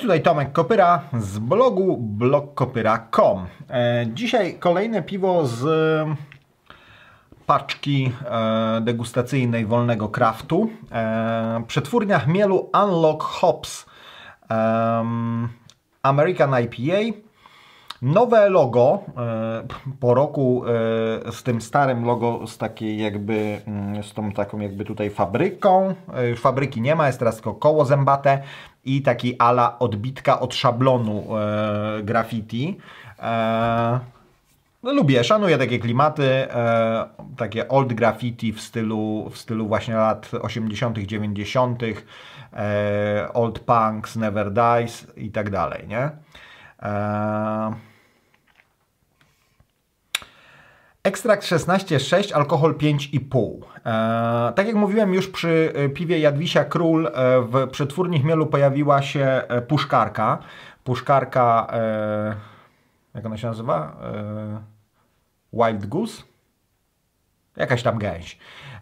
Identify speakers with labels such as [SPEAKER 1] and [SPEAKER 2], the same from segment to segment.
[SPEAKER 1] tutaj Tomek Kopyra z blogu blogkopyra.com. Dzisiaj kolejne piwo z paczki degustacyjnej wolnego kraftu. Przetwórnia chmielu Unlock Hops American IPA. Nowe logo po roku z tym starym logo, z takiej jakby, z tą taką jakby tutaj fabryką. Fabryki nie ma, jest teraz tylko koło zębate i taki ala odbitka od szablonu graffiti. No, lubię, szanuję takie klimaty, takie old graffiti w stylu właśnie lat 80., 90., old punks, never dies i tak dalej, nie? Ekstrakt 16,6, alkohol 5,5. Tak jak mówiłem już przy piwie Jadwisia Król, w przetwórni chmielu pojawiła się puszkarka. Puszkarka, jak ona się nazywa? Wild Goose? Jakaś tam gęś.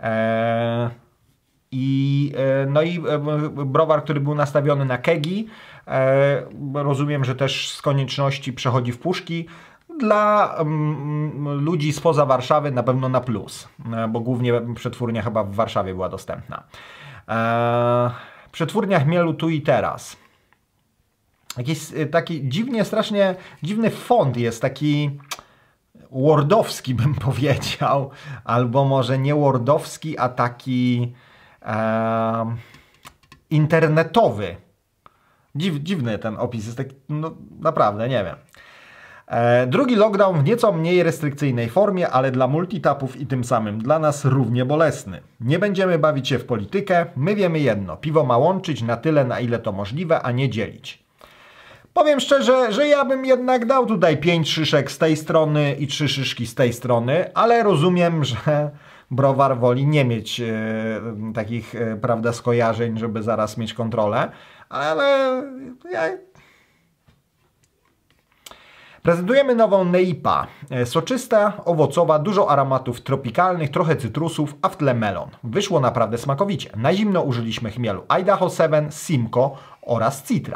[SPEAKER 1] No i browar, który był nastawiony na kegi, rozumiem, że też z konieczności przechodzi w puszki. Dla ludzi spoza Warszawy na pewno na plus, bo głównie przetwórnia chyba w Warszawie była dostępna. Przetwórnia chmielu tu i teraz. Jakiś taki strasznie dziwny font jest, taki wordowski bym powiedział, albo może nie wordowski, a taki internetowy. Dziwny ten opis jest taki, no naprawdę, nie wiem. Drugi lockdown w nieco mniej restrykcyjnej formie, ale dla multitapów i tym samym dla nas równie bolesny. Nie będziemy bawić się w politykę, my wiemy jedno, piwo ma łączyć na tyle, na ile to możliwe, a nie dzielić. Powiem szczerze, że ja bym jednak dał tutaj 5 szyszek z tej strony i 3 szyszki z tej strony, ale rozumiem, że browar woli nie mieć takich, prawda, skojarzeń, żeby zaraz mieć kontrolę, ale ja... Prezentujemy nową Neipa. Soczysta, owocowa, dużo aromatów tropikalnych, trochę cytrusów, a w tle melon. Wyszło naprawdę smakowicie. Na zimno użyliśmy chmielu Idaho 7, Simcoe oraz Citra.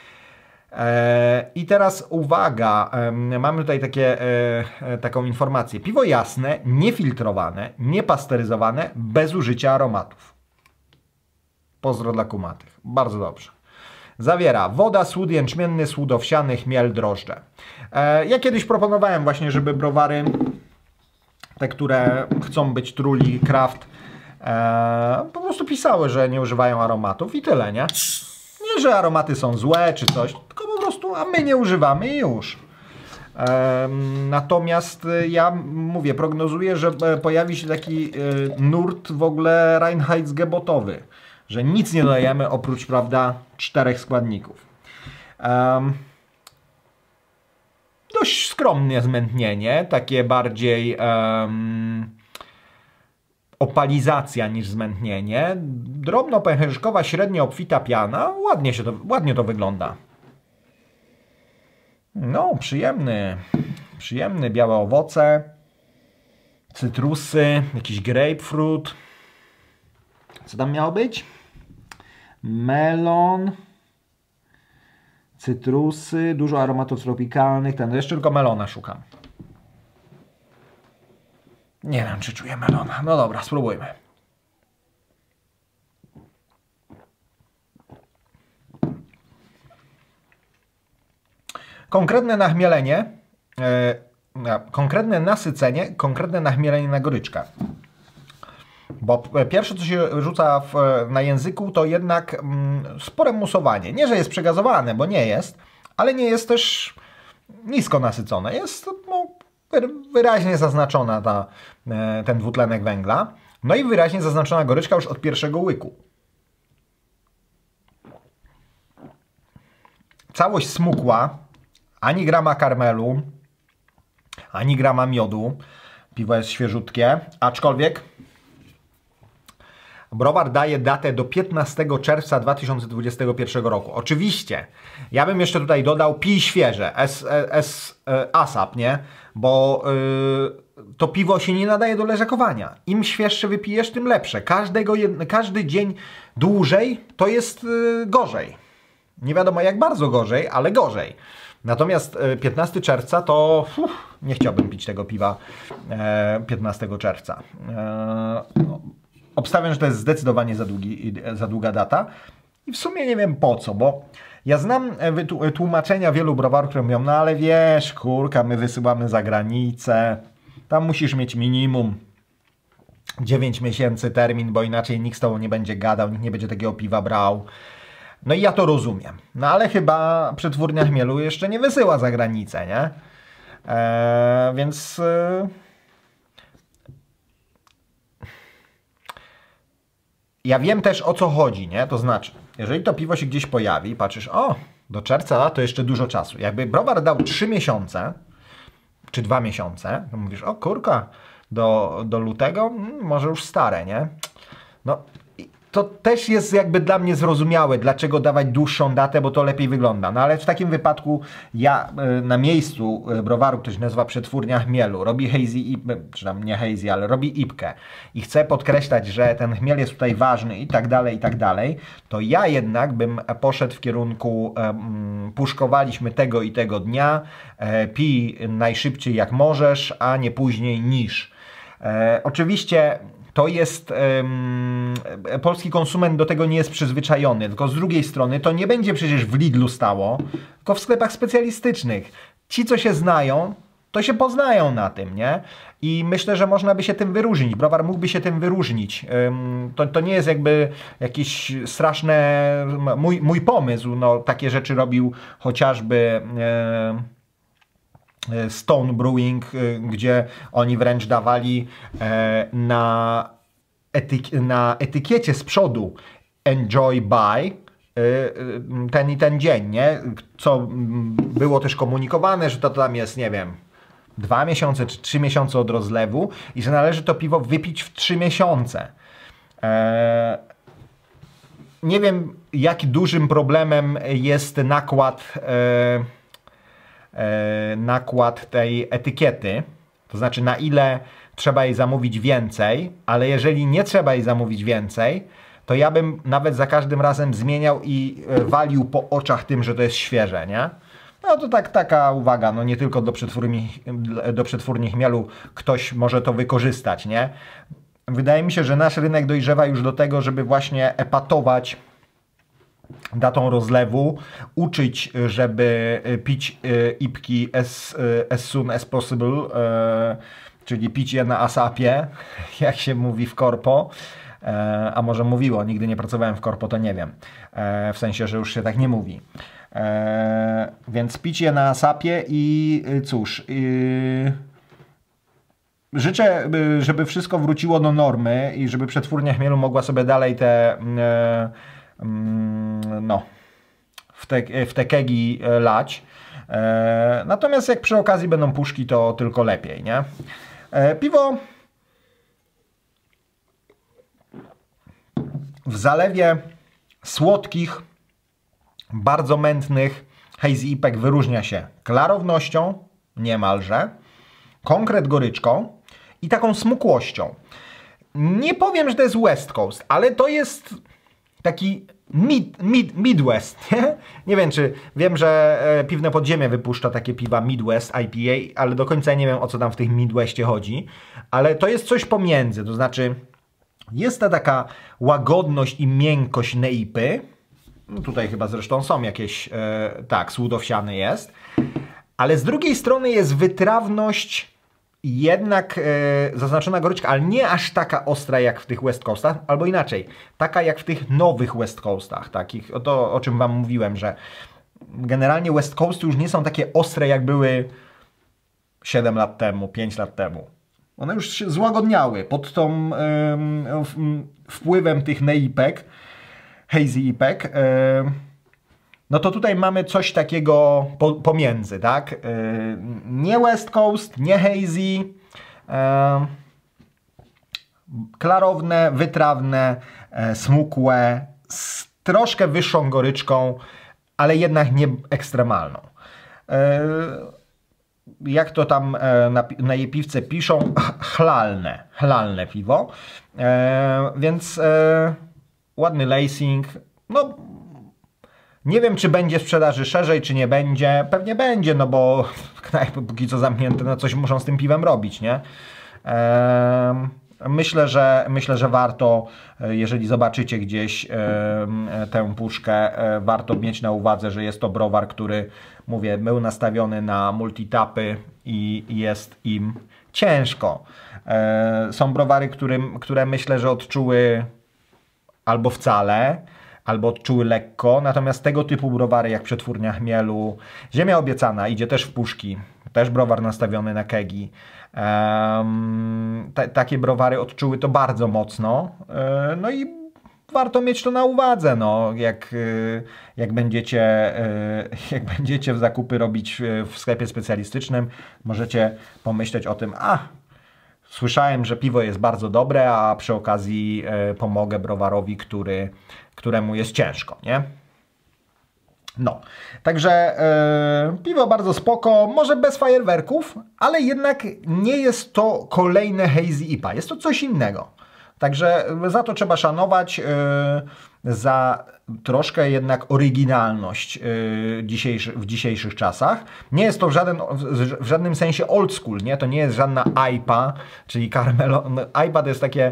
[SPEAKER 1] I teraz uwaga, mamy tutaj taką informację. Piwo jasne, niefiltrowane, niepasteryzowane, bez użycia aromatów. Pozdro dla kumatych. Bardzo dobrze. Zawiera woda, słód jęczmienny, słód owsiany, chmiel, drożdże. Ja kiedyś proponowałem właśnie, żeby browary, te, które chcą być truli, craft, po prostu pisały, że nie używają aromatów i tyle, nie? Nie, że aromaty są złe czy coś, tylko po prostu, a my nie używamy i już. Natomiast ja mówię, prognozuję, że pojawi się taki nurt w ogóle reinheitsgebotowy, że nic nie dodajemy oprócz, prawda, 4 składników. Dość skromne zmętnienie, takie bardziej opalizacja niż zmętnienie. Drobno pęcherzykowa, średnio obfita piana, ładnie to wygląda. No, przyjemny, białe owoce, cytrusy, jakiś grapefruit. Co tam miało być? Melon, cytrusy, dużo aromatów tropikalnych. Jeszcze tylko melona szukam. Nie wiem, czy czuję melona. No dobra, spróbujmy. Konkretne nachmielenie, konkretne nasycenie, konkretne nachmielenie na goryczkę. Bo pierwsze, co się rzuca na języku, to jednak spore musowanie. Nie, że jest przegazowane, bo nie jest, ale nie jest też nisko nasycone. Jest no, wyraźnie zaznaczona ten dwutlenek węgla. No i wyraźnie zaznaczona goryczka już od pierwszego łyku. Całość smukła, ani grama karmelu, ani grama miodu. Piwo jest świeżutkie, aczkolwiek browar daje datę do 15 czerwca 2021 roku. Oczywiście, ja bym jeszcze tutaj dodał pij świeże, ASAP, nie? Bo to piwo się nie nadaje do leżakowania. Im świeższe wypijesz, tym lepsze. Każdy dzień dłużej to jest gorzej. Nie wiadomo jak bardzo gorzej, ale gorzej. Natomiast 15 czerwca to nie chciałbym pić tego piwa 15 czerwca. Obstawiam, że to jest zdecydowanie za długa data. I w sumie nie wiem po co, bo ja znam tłumaczenia wielu browarów, które mówią, no ale wiesz, kurka, my wysyłamy za granicę, tam musisz mieć minimum 9 miesięcy termin, bo inaczej nikt z tobą nie będzie gadał, nikt nie będzie takiego piwa brał. No i ja to rozumiem. No ale chyba przetwórnia chmielu jeszcze nie wysyła za granicę, nie? Więc... Ja wiem też o co chodzi, nie? To znaczy, jeżeli to piwo się gdzieś pojawi, patrzysz, o, do czerwca to jeszcze dużo czasu. Jakby browar dał 3 miesiące, czy 2 miesiące, to mówisz, o kurka, do lutego, może już stare, nie? No, to też jest jakby dla mnie zrozumiałe, dlaczego dawać dłuższą datę, bo to lepiej wygląda. No ale w takim wypadku ja na miejscu browaru, który się nazywa Przetwórnia Chmielu, robi hazy, czy tam nie hazy, ale robi IPkę i chce podkreślać, że ten chmiel jest tutaj ważny i tak dalej, to ja jednak bym poszedł w kierunku puszkowaliśmy tego i tego dnia, pij najszybciej jak możesz, a nie później niż. Oczywiście to jest, polski konsument do tego nie jest przyzwyczajony, tylko z drugiej strony to nie będzie przecież w Lidlu stało, tylko w sklepach specjalistycznych. Ci, co się znają, to się poznają na tym, nie? I myślę, że można by się tym wyróżnić. Browar mógłby się tym wyróżnić. To nie jest jakby jakieś straszne, mój pomysł, no takie rzeczy robił chociażby... Stone Brewing, gdzie oni wręcz dawali na etykiecie z przodu Enjoy By ten i ten dzień, nie? Co było też komunikowane, że to tam jest, nie wiem, 2 miesiące czy 3 miesiące od rozlewu i że należy to piwo wypić w 3 miesiące. Nie wiem, jak dużym problemem jest nakład tej etykiety, to znaczy na ile trzeba jej zamówić więcej, ale jeżeli nie trzeba jej zamówić więcej, to ja bym nawet za każdym razem zmieniał i walił po oczach tym, że to jest świeże, nie? No to taka uwaga, no nie tylko do przetwórni chmielu ktoś może to wykorzystać, nie? Wydaje mi się, że nasz rynek dojrzewa już do tego, żeby właśnie epatować datą rozlewu, uczyć, żeby pić IPki as soon as possible, czyli pić je na ASAP-ie, jak się mówi w korpo, a może mówiło, nigdy nie pracowałem w korpo, to nie wiem, w sensie, że już się tak nie mówi. Więc pić je na ASAP-ie i cóż, życzę, żeby wszystko wróciło do normy i żeby przetwórnia chmielu mogła sobie dalej te no, w te kegi lać. Natomiast jak przy okazji będą puszki, to tylko lepiej, nie? Piwo w zalewie słodkich, bardzo mętnych hazy IPek wyróżnia się klarownością, niemalże, konkret goryczką i taką smukłością. Nie powiem, że to jest West Coast, ale to jest taki Midwest, nie? Nie wiem, czy wiem, że Piwne Podziemie wypuszcza takie piwa Midwest IPA, ale do końca nie wiem, o co tam w tych Midwestie chodzi, ale to jest coś pomiędzy, to znaczy jest ta taka łagodność i miękkość neipy, no tutaj chyba zresztą są jakieś, tak, słód owsiany jest, ale z drugiej strony jest wytrawność, jednak zaznaczona goryczka, ale nie aż taka ostra jak w tych West Coastach, albo inaczej, taka jak w tych nowych West Coastach, takich, to o czym wam mówiłem, że generalnie West Coasty już nie są takie ostre jak były 7 lat temu, 5 lat temu. One już się złagodniały pod tą wpływem tych neipek, hazy ipek. No to tutaj mamy coś takiego pomiędzy, tak? Nie West Coast, nie hazy, klarowne, wytrawne, smukłe, z troszkę wyższą goryczką, ale jednak nie ekstremalną. Jak to tam na jej piwce piszą, chlalne piwo, więc ładny lacing, no Nie wiem, czy będzie sprzedaży szerzej, czy nie będzie. Pewnie będzie, no bo knajpy póki co zamknięte, no coś muszą z tym piwem robić, nie? Myślę, że warto, jeżeli zobaczycie gdzieś tę puszkę, warto mieć na uwadze, że jest to browar, który, mówię, był nastawiony na multitapy i jest im ciężko. Są browary, które myślę, że odczuły albo wcale, albo odczuły lekko, natomiast tego typu browary jak Przetwórnia Chmielu, Ziemia Obiecana idzie też w puszki, też browar nastawiony na kegi. Takie browary odczuły to bardzo mocno, no i warto mieć to na uwadze, no, jak będziecie w zakupy robić w sklepie specjalistycznym, możecie pomyśleć o tym, słyszałem, że piwo jest bardzo dobre, a przy okazji pomogę browarowi, któremu jest ciężko, nie? No, także piwo bardzo spoko, może bez fajerwerków, ale jednak nie jest to kolejne Hazy IPA, jest to coś innego. Także za to trzeba szanować, za troszkę jednak oryginalność w dzisiejszych czasach. Nie jest to w żadnym sensie old school, nie? To nie jest żadna IPA, czyli karmelo. IPA to jest takie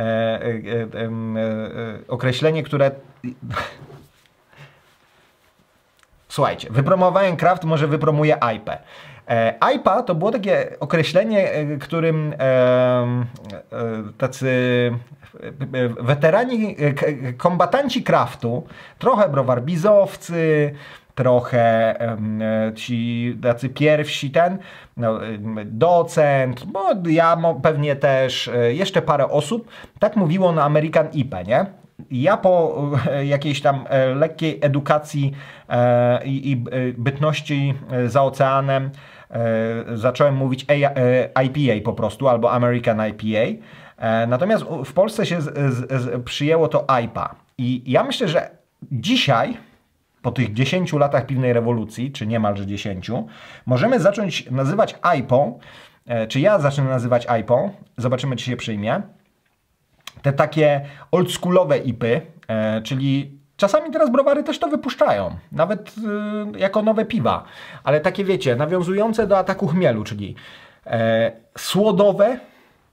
[SPEAKER 1] określenie, które... Słuchajcie, wypromowałem Craft, może wypromuję IPę. IPA to było takie określenie, którym tacy weterani, kombatanci Craftu, trochę browarbizowcy, trochę ci tacy pierwsi, docent, bo ja pewnie też, jeszcze parę osób, tak mówiło na American IPA, nie? Ja po jakiejś tam lekkiej edukacji i bytności za oceanem zacząłem mówić IPA po prostu, albo American IPA. Natomiast w Polsce się przyjęło to IPA. I ja myślę, że dzisiaj, po tych 10 latach piwnej rewolucji, czy niemalże 10, możemy zacząć nazywać IPą, czy ja zacznę nazywać IPą, zobaczymy, czy się przyjmie, te takie oldschoolowe IPy, czyli czasami teraz browary też to wypuszczają, nawet jako nowe piwa, ale takie wiecie, nawiązujące do ataku chmielu, czyli słodowe,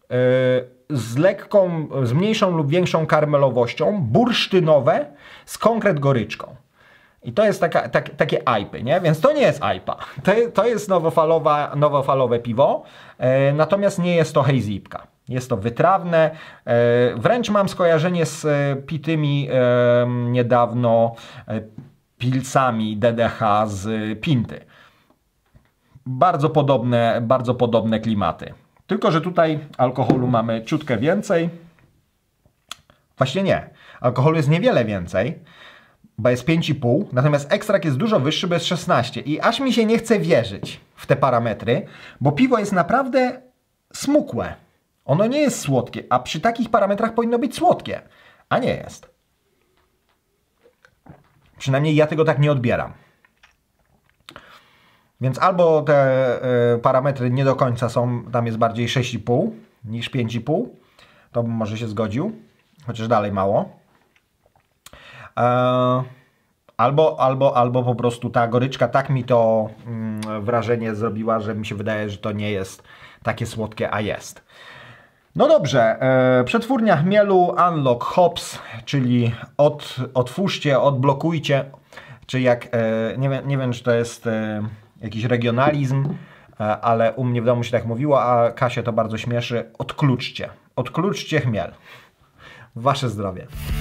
[SPEAKER 1] z mniejszą lub większą karmelowością, bursztynowe, z konkret goryczką. I to jest takie IPy, nie? Więc to nie jest IPA. To jest nowofalowe piwo, natomiast nie jest to Hazy IPka. Jest to wytrawne, wręcz mam skojarzenie z pitymi niedawno pilcami DDH z Pinty. Bardzo podobne klimaty. Tylko że tutaj alkoholu mamy ciutkę więcej. Właśnie nie. Alkoholu jest niewiele więcej, bo jest 5,5, natomiast ekstrakt jest dużo wyższy, bo jest 16. I aż mi się nie chce wierzyć w te parametry, bo piwo jest naprawdę smukłe. Ono nie jest słodkie, a przy takich parametrach powinno być słodkie, a nie jest. Przynajmniej ja tego tak nie odbieram. Więc albo te parametry nie do końca są, tam jest bardziej 6,5 niż 5,5, to bym może się zgodził, chociaż dalej mało. Albo po prostu ta goryczka tak mi to wrażenie zrobiła, że mi się wydaje, że to nie jest takie słodkie, a jest. No dobrze, Przetwórnia Chmielu, Unlock Hops, czyli otwórzcie, odblokujcie, czy jak, nie wiem czy to jest jakiś regionalizm, ale u mnie w domu się tak mówiło, a Kasię to bardzo śmieszy, odkluczcie chmiel. Wasze zdrowie.